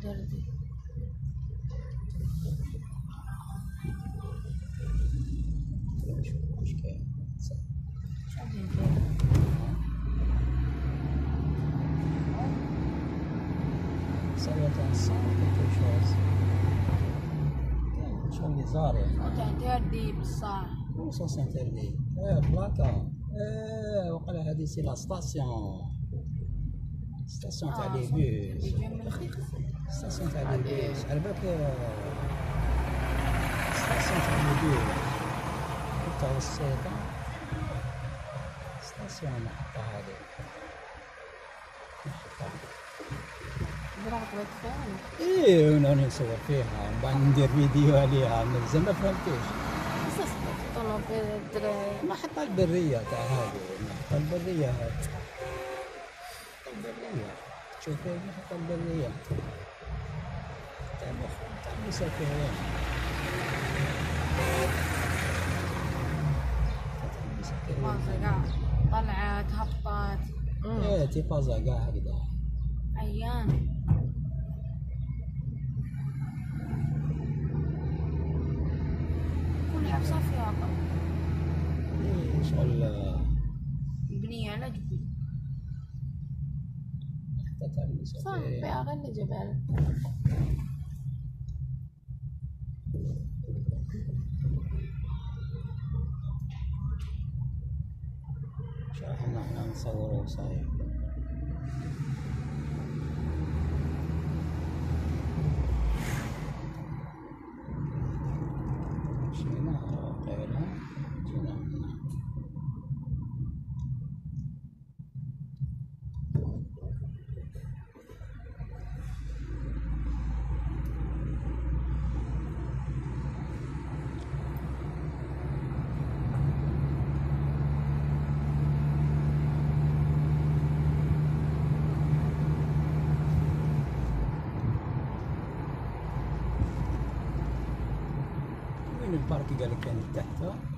دردي. مش كاين شادي ندير. ça doit être un sang quelque chose شغل اللي صار يعني interdit بصح. سون سانتردي بلاكا وقال هذه سي لا ستاسيون تاع لي بوس ستاسيون تاع لي بوس على بالك ستاسيون تاع لي بوس تاع السيطة ستاسيون نحطها هذه برغبت فيها. ايه ونوني نصور فيها من بعد ندير فيديو عليها مازال ما فهمتوش. طلبت الدراري. ما حتى البرية تاع هذه حتى البرية هذه البرية تشوفي حتى البرية تاع المسافرين فازة قاع طلعت هبطت. ايه تيفازا كاع هكذا عيان. كل حبسة فيها قلب. ايه شغل مبنية على جبل. حتى تاع صح المسافرين فيها غير جبل. شو احنا نصوروا صحيح مشينا وقينا جينا هنا وين البارك قال لك كان تحت